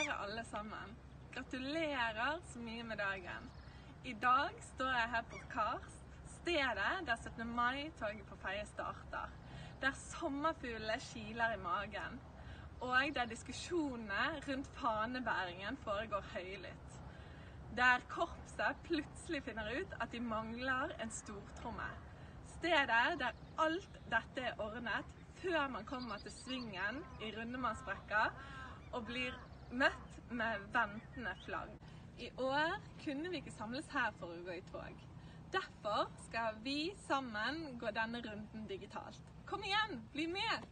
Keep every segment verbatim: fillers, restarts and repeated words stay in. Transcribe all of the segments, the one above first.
Kjære alle sammen, gratulerer så mye med dagen. I dag står jeg her på Kars, stedet der syttende mai-toget på Fedje starter. Der sommerfuglene kiler i magen, og der diskusjonene rundt fanebæringen foregår høylytt. Der korpset plutselig finner ut at de mangler en stortromme. Stedet der alt dette er ordnet før man kommer til svingen i Rundemannsbrekka og blir møtt med ventende flagg. I år kunne vi ikke samles her for å gå i tog. Derfor skal vi sammen gå denne runden digitalt. Kom igjen, bli med!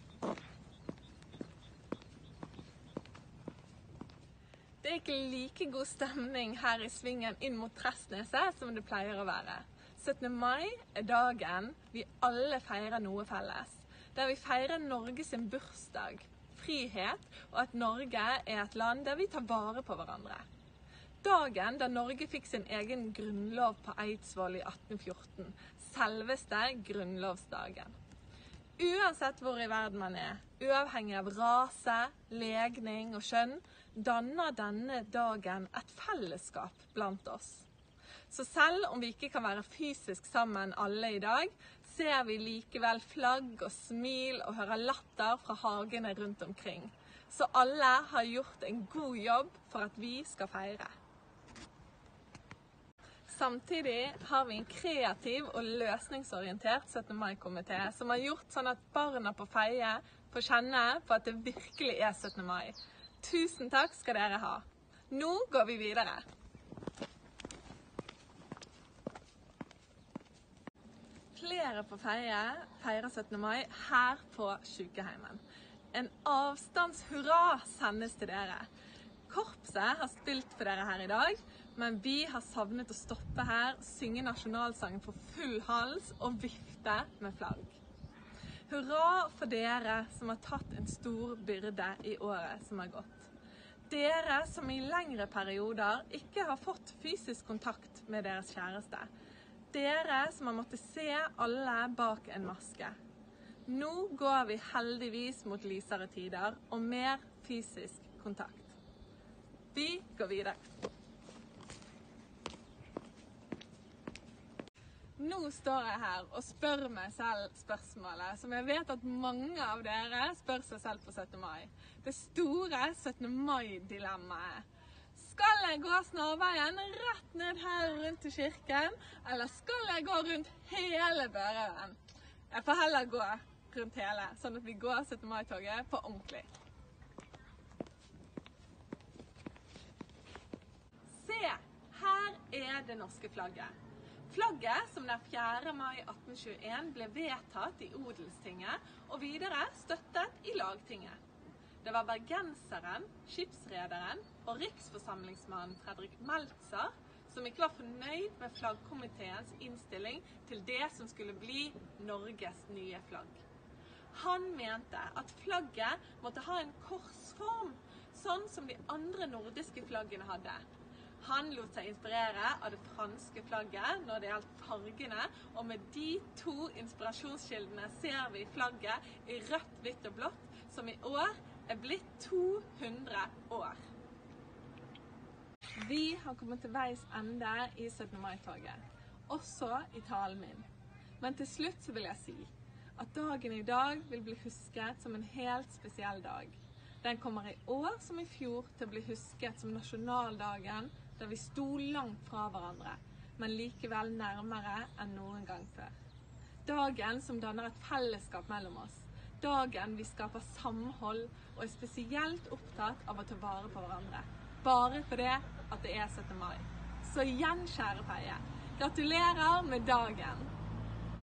Det er ikke like god stemning her i svingen inn mot Tresneset som det pleier å være. syttende mai er dagen vi alle feirer noe felles, der vi feirer Norge sin bursdag, frihet, og at Norge er et land der vi tar vare på hverandre. Dagen da Norge fikk sin egen grunnlov på Eidsvoll i atten fjorten, selveste grunnlovsdagen. Uansett hvor i verden man er, uavhengig av rase, legning og kjønn, danner denne dagen et fellesskap blant oss. Så selv om vi ikke kan være fysisk sammen alle i dag, ser vi likevel flagg og smil og hører latter fra hagene rundt omkring. Så alle har gjort en god jobb for at vi skal feire. Samtidig har vi en kreativ og løsningsorientert syttende mai-komité som har gjort sånn at barna på Fedje får kjenne på at det virkelig er syttende mai. Tusen takk skal dere ha. Nå går vi videre. Flere på Fedje feirer syttende mai her på sykehjemmet. En avstandshurra sendes til dere. Korpset har spilt for dere her i dag, men vi har savnet å stoppe her, synge nasjonalsangen for full hals og vifte med flagg. Hurra for dere som har tatt en stor byrde i året som har gått. Dere som i lengre perioder ikke har fått fysisk kontakt med deres kjæreste. Dere som har måttet se alle bak en maske. Nå går vi heldigvis mot lysere tider og mer fysisk kontakt. Vi går videre. Nå står jeg her og spør meg selv spørsmålet som jeg vet at mange av dere spør seg selv på syttende mai. Det store syttende mai-dilemmaet. Skal jeg gå snarveien rett ned her rundt til kirken, eller skal jeg gå rundt hele Børøen? Jeg får heller gå rundt hele, sånn at vi går syttende mai-toget på ordentlig. Se, her er det norske flagget. Flagget som den fjerde mai atten tjueen ble vedtatt i Odelstinget og videre støttet i Lagtinget. Det var bergenseren, skipsrederen og riksforsamlingsmannen Fredrik Meltzer som ikke var fornøyd med flaggkomiteens innstilling til det som skulle bli Norges nye flagg. Han mente at flagget måtte ha en korsform, sånn som de andre nordiske flaggene hadde. Han lot seg inspirere av det franske flagget når det gjaldt fargene, og med de to inspirasjonskildene ser vi flagget i rødt, hvitt og blått, som i år er blitt to hundre år. Vi har kommet til veis ende i syttende mai-toget, også i talen min. Men til slutt så vil jeg si at dagen i dag vil bli husket som en helt spesiell dag. Den kommer i år som i fjor til å bli husket som nasjonaldagen, der vi sto langt fra hverandre, men likevel nærmere enn noen gang før. Dagen som danner et fellesskap mellom oss. Dagen vi skaper samhold og er spesielt opptatt av å ta vare på hverandre. Bare for det at det er syttende mai. Så igjen, kjære Fedje, gratulerer med dagen!